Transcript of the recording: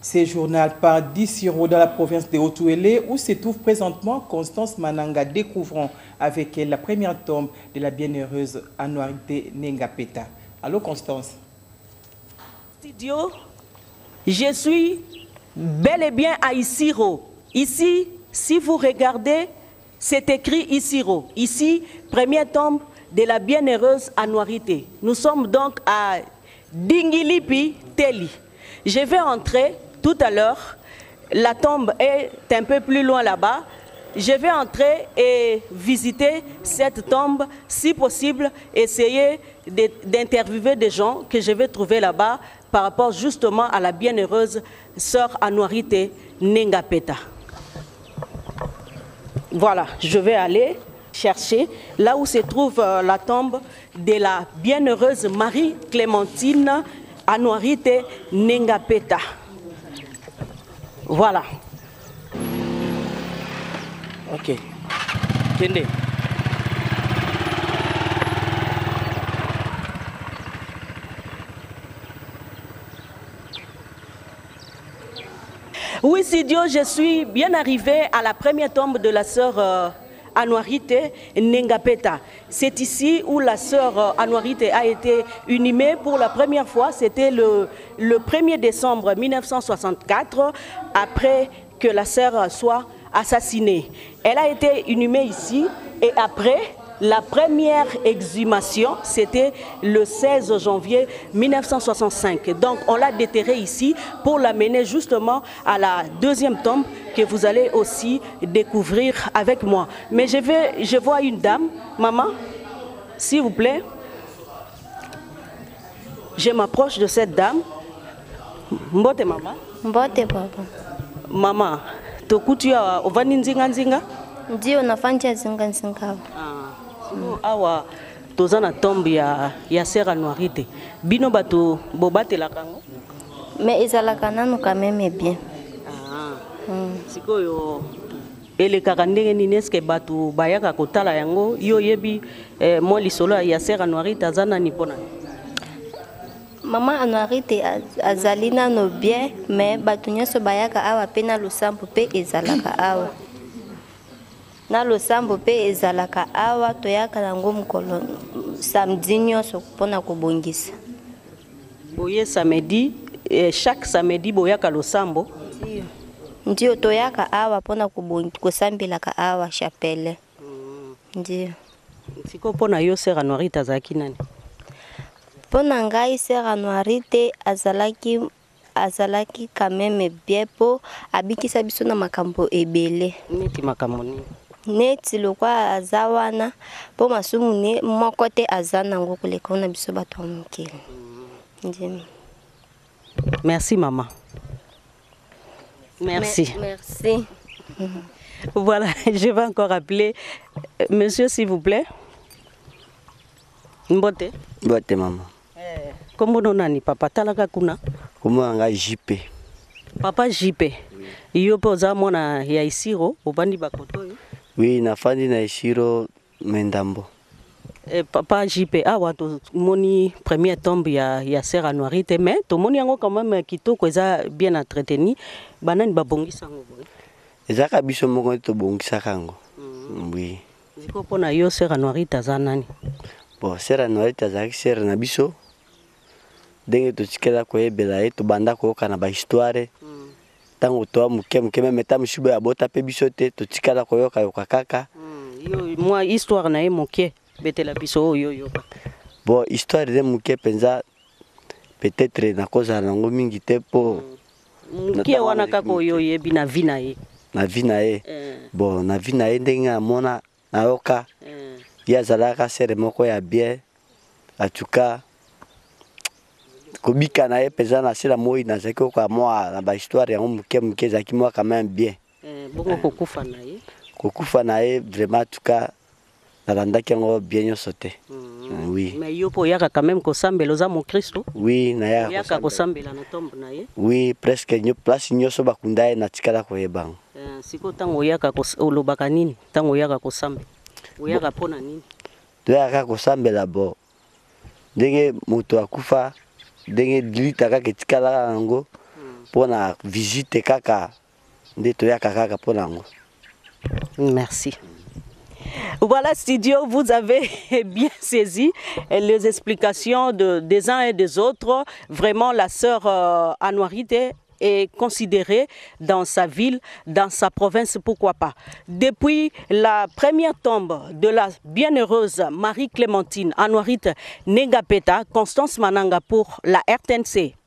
Ce journal part d'Issiro dans la province de Haut-Ouélé où se trouve présentement Constance Mananga, découvrant avec elle la première tombe de la bienheureuse Anouarité Nengapeta. Allô Constance? Studio, je suis bel et bien à Issiro. Ici, si vous regardez, c'est écrit Issiro. Ici, première tombe de la bienheureuse Anouarité. Nous sommes donc à Dingilipi Teli. Je vais entrer tout à l'heure. La tombe est un peu plus loin là-bas. Je vais entrer et visiter cette tombe, si possible, essayer d'interviewer des gens que je vais trouver là-bas par rapport justement à la bienheureuse sœur Anouarité Nengapeta. Voilà, je vais aller chercher là où se trouve la tombe de la bienheureuse Marie-Clémentine Anouarité Nengapeta. Voilà. Ok. Kende. Oui, Sidio, je suis bien arrivé à la première tombe de la sœur Anouarité Nengapeta. C'est ici où la sœur Anouarité a été inhumée pour la première fois. C'était le 1er décembre 1964, après que la sœur soit assassinée. Elle a été inhumée ici et après, la première exhumation, c'était le 16 janvier 1965. Donc, on l'a déterrée ici pour l'amener justement à la deuxième tombe que vous allez aussi découvrir avec moi. Mais je vois une dame. Maman, s'il vous plaît. Je m'approche de cette dame. Mbote maman. Mbote papa. Maman, tokutia ovani nzinga nzinga? Ndio nafanya zinga nzinga. Awa tozana tombe ya sœur Anouarité. Bino bato bobatela kango? Mais ezalaka nanu quand même bien. Sikoyo elekaka ndenge nini eske bato bayaka kotala yango yo yebi mo lisolo ya sœur Anouarité azana ni pona? Maman Anouarité azali nano bien, mais bato nyonso bayaka awa pe na losambo pe ezalaka awa. Na losambo pe ezalaka awa toyaka nango mukolo samedi nyonso pona kobongisa. Boye samedi, chaque samedi boyaka losambo? Ndio toyaka awa pona kosambelaka awa chapelle. Ndio. Siko pona yo sœur Anouarité azalaki nani? Pona ngai sœur Anouarité azalaki quand même bien po abikisa biso na makambo ebele. Neti makambo nini? Neti lokwa azawana po masumu ne moko te azana ngo koleka na biso bato mukele. Ndim. Merci maman. Merci. Merci. Voilà, je vais encore appeler monsieur s'il vous plaît. Mbote. Mbote maman. Kombo nani papa talaka kuna? Kombo nga JP. Papa JP. Iyo poza mona ya Issiro obandi bakoto yo? Oui, nafandi na Issiro Mendambo. Papa JP, awa to moni première tombe ya sœur Anouarité, mais to moni yango quand même kitoko eza bien entretenu. Banani babongisa ngo boy. Ezaka biso moko to bongisa kango. Oui. Siko pona yo sœur Anouarité azanani? Bon, sœur Anouarité azaki sœur na biso. Denge to tikela ko ebela to banda ko kana ba histoire. Tango to muke meme tamushibo ya bota pe biso te to tikala ko yoka kaka. Yo moi histoire na moke betela biso yo. Bon, histoire de muke penza peut-être na koza nango mingi te po muke wana kako yo yebi na vina ye. Na vina ye. Bon, na vina ye ndenga mona na yoka. Ya zalaka sere moko ya bien. Atuka kobika na ye peza na sela moi na zaki ko moi na ba histoire ya muke zaki moi quand même bien. Bongo kokufa na ye. Kokufa na ye vraiment tuka na landaki ngo bien yo sauté. Oui. Mais yo po yaka quand même ko sambelo za mon Christo? Oui, na yaka ko sambela na tombe na ye. Oui, presque nyo place nyoso bakunda ye na tikala ko yebang. Siko tango yaka ko olobaka nini? Tango yaka ko sambe. Oyaka pona nini? To yaka ko sambela bo. Ndenge moto akufa ndenge dilita ka ketikala ngo pour la visite kaka nde toyaka kaka pour nango. Merci. Voilà, studio, vous avez bien saisi les explications des uns et des autres. Vraiment, la sœur Anouarité est considérée dans sa ville, dans sa province, pourquoi pas. Depuis la première tombe de la bienheureuse Marie-Clémentine Anouarité Nengapeta, Constance Mananga pour la RTNC.